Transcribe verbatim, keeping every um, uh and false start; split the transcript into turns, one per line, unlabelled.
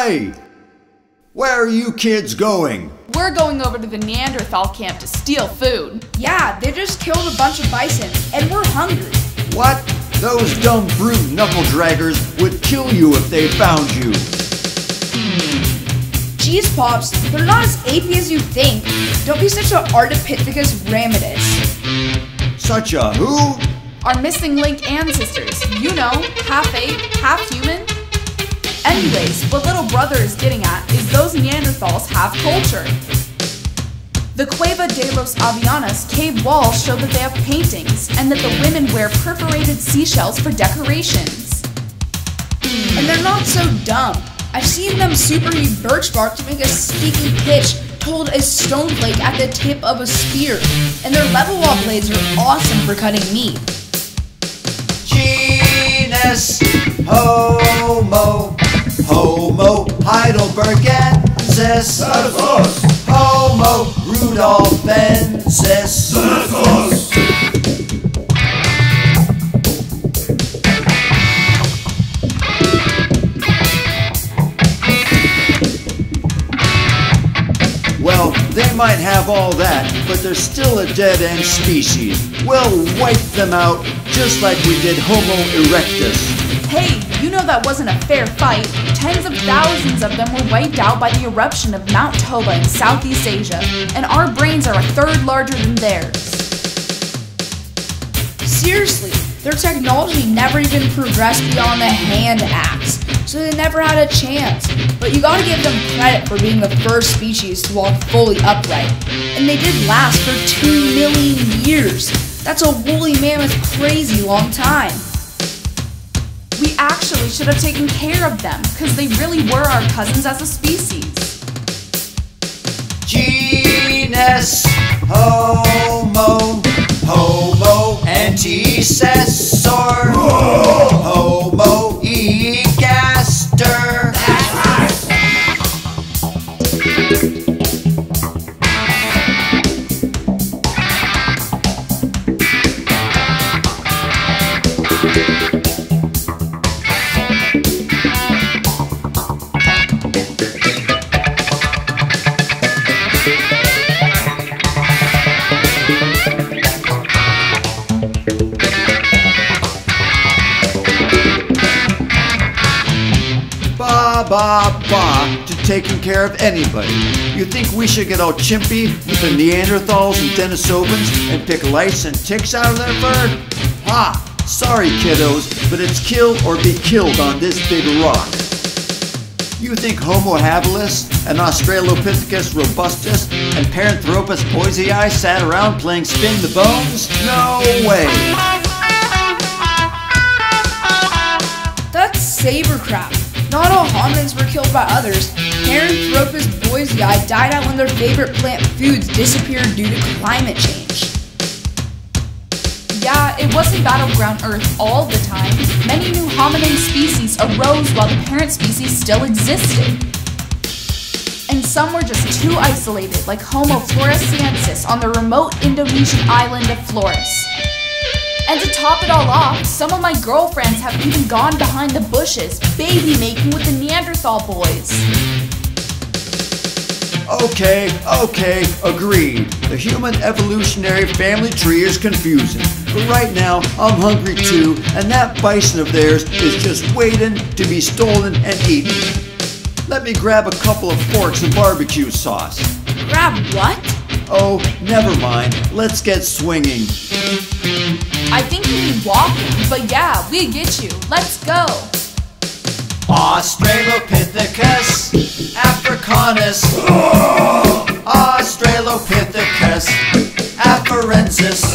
Hey! Where are you kids going?
We're going over to the Neanderthal camp to steal food.
Yeah, they just killed a bunch of bison, and we're hungry.
What? Those dumb brute knuckle-draggers would kill you if they found you.
Jeez, Pops, they're not as apey as you think. Don't be such a Ardipithecus ramidus.
Such a who?
Our missing link ancestors. You know, half ape, half human. Anyways, what little brother is getting at is those Neanderthals have culture. The Cueva de los Avellanos cave walls show that they have paintings and that the women wear perforated seashells for decorations.
And they're not so dumb. I've seen them superheat birch bark to make a squeaky pitch to hold a stone flake at the tip of a spear. And their level wall blades are awesome for cutting meat.
Genus Homo, Homo heidelbergensis, Homo rudolfensis. Well, they might have all that, but they're still a dead-end species. We'll wipe them out just like we did Homo erectus.
Hey, you know that wasn't a fair fight. Tens of thousands of them were wiped out by the eruption of Mount Toba in Southeast Asia, and our brains are a third larger than theirs.
Seriously, their technology never even progressed beyond the hand axe, so they never had a chance. But you gotta give them credit for being the first species to walk fully upright. And they did last for two million years. That's a woolly mammoth crazy long time.
We actually should have taken care of them, because they really were our cousins as a species.
Genus Homo, Homo antecessor, Homo egaster. Ba ba ba to taking care of anybody. You think we should get all chimpy with the Neanderthals and Denisovans and pick lice and ticks out of their fur? Ha! Sorry kiddos, but it's kill or be killed on this big rock. You think Homo habilis and Australopithecus robustus and Paranthropus boisei sat around playing spin the bones? No way!
That's saber crap. Not all hominins were killed by others. Paranthropus boisei died out when their favorite plant foods disappeared due to climate change.
Yeah, it wasn't battleground Earth all the time. Many new hominin species arose while the parent species still existed. And some were just too isolated, like Homo floresiensis on the remote Indonesian island of Flores. And to top it all off, some of my girlfriends have even gone behind the bushes, baby making with the Neanderthal boys.
Okay, okay, agreed. The human evolutionary family tree is confusing. But right now, I'm hungry too, and that bison of theirs is just waiting to be stolen and eaten. Let me grab a couple of forks and barbecue sauce.
Grab what?
Oh, never mind. Let's get swinging.
I think you mean walking, but yeah, we get you. Let's go.
Australopithecus africanus, Australopithecus afarensis,